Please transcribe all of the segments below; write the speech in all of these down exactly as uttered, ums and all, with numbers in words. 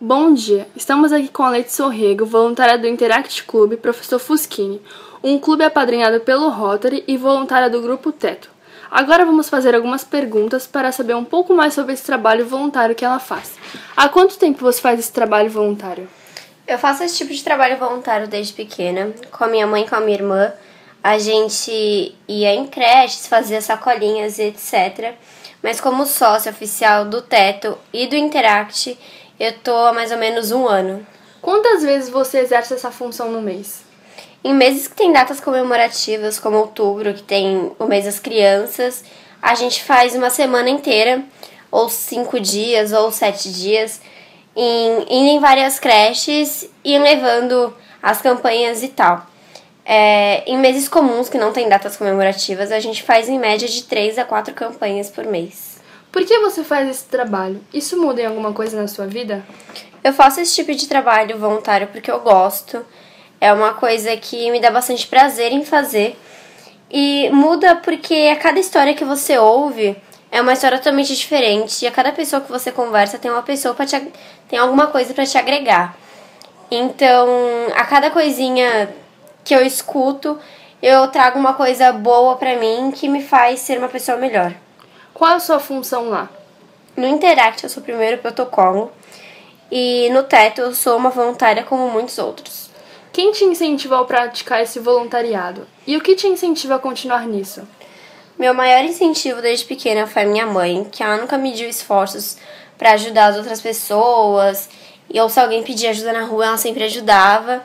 Bom dia, estamos aqui com a Leite Sorrego, voluntária do Interact Clube Professor Fuschini, um clube apadrinhado pelo Rotary e voluntária do Grupo Teto. Agora vamos fazer algumas perguntas para saber um pouco mais sobre esse trabalho voluntário que ela faz. Há quanto tempo você faz esse trabalho voluntário? Eu faço esse tipo de trabalho voluntário desde pequena, com a minha mãe e com a minha irmã. A gente ia em creches, fazia sacolinhas e etcétera. Mas como sócia oficial do Teto e do Interact, eu tô há mais ou menos um ano. Quantas vezes você exerce essa função no mês? Em meses que tem datas comemorativas, como outubro, que tem o mês das crianças, a gente faz uma semana inteira, ou cinco dias, ou sete dias, em, indo em várias creches e levando as campanhas e tal. É, em meses comuns, que não tem datas comemorativas, a gente faz em média de três a quatro campanhas por mês. Por que você faz esse trabalho? Isso muda em alguma coisa na sua vida? Eu faço esse tipo de trabalho voluntário porque eu gosto. É uma coisa que me dá bastante prazer em fazer. E muda porque a cada história que você ouve é uma história totalmente diferente. E a cada pessoa que você conversa tem uma pessoa para te, tem alguma coisa para te agregar. Então, a cada coisinha que eu escuto, eu trago uma coisa boa pra mim que me faz ser uma pessoa melhor. Qual é a sua função lá? No Interact eu sou o primeiro protocolo e no Teto eu sou uma voluntária como muitos outros. Quem te incentivou a praticar esse voluntariado? E o que te incentiva a continuar nisso? Meu maior incentivo desde pequena foi a minha mãe, que ela nunca mediu esforços para ajudar as outras pessoas, e ou se alguém pedia ajuda na rua, ela sempre ajudava.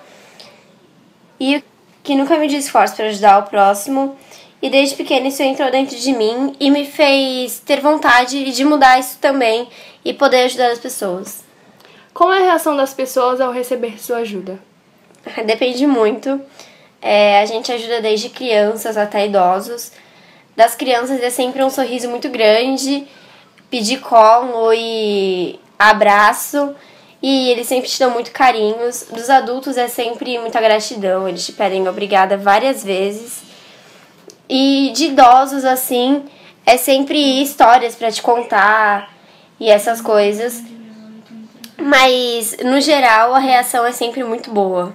E que nunca mediu esforço para ajudar o próximo. E desde pequena isso entrou dentro de mim e me fez ter vontade de mudar isso também e poder ajudar as pessoas. Qual é a reação das pessoas ao receber sua ajuda? Depende muito. É, a gente ajuda desde crianças até idosos. Das crianças é sempre um sorriso muito grande, pedir colo e abraço. E eles sempre te dão muito carinhos. Dos adultos é sempre muita gratidão. Eles te pedem obrigada várias vezes. E de idosos, assim, é sempre histórias pra te contar e essas coisas. Mas, no geral, a reação é sempre muito boa.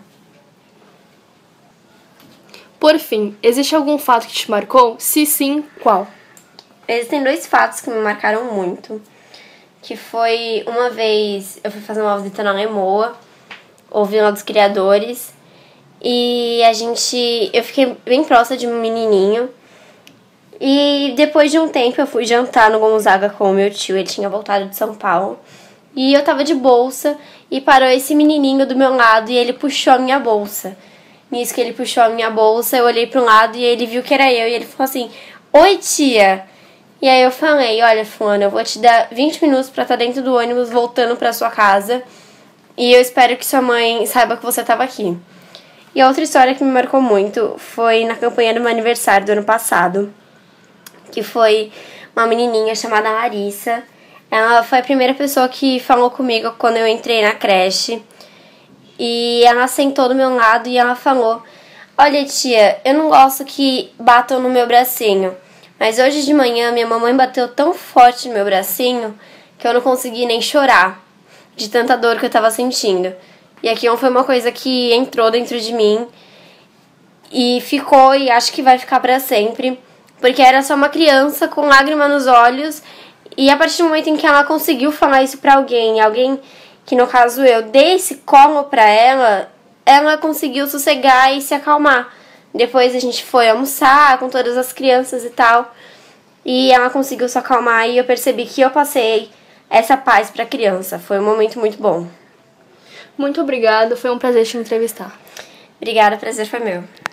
Por fim, existe algum fato que te marcou? Se sim, qual? Existem dois fatos que me marcaram muito. Que foi uma vez eu fui fazer uma visita na Lemoa, ouvindo lá dos criadores, e a gente, eu fiquei bem próxima de um menininho, e depois de um tempo eu fui jantar no Gonzaga com o meu tio, ele tinha voltado de São Paulo, e eu tava de bolsa, e parou esse menininho do meu lado, e ele puxou a minha bolsa. Nisso que ele puxou a minha bolsa, eu olhei para um lado, e ele viu que era eu, e ele falou assim: "Oi, tia!" E aí eu falei: "Olha, fulano, eu vou te dar vinte minutos pra estar dentro do ônibus voltando pra sua casa. E eu espero que sua mãe saiba que você tava aqui." E a outra história que me marcou muito foi na campanha do meu aniversário do ano passado. Que foi uma menininha chamada Larissa. Ela foi a primeira pessoa que falou comigo quando eu entrei na creche. E ela sentou do meu lado e ela falou: "Olha, tia, eu não gosto que batam no meu bracinho. Mas hoje de manhã minha mamãe bateu tão forte no meu bracinho que eu não consegui nem chorar de tanta dor que eu tava sentindo." E aquilo foi uma coisa que entrou dentro de mim e ficou, e acho que vai ficar pra sempre. Porque era só uma criança com lágrima nos olhos, e a partir do momento em que ela conseguiu falar isso pra alguém, alguém que no caso eu dei esse colo pra ela, ela conseguiu sossegar e se acalmar. Depois a gente foi almoçar com todas as crianças e tal, e ela conseguiu se acalmar, e eu percebi que eu passei essa paz pra criança. Foi um momento muito bom. Muito obrigada, foi um prazer te entrevistar. Obrigada, o prazer foi meu.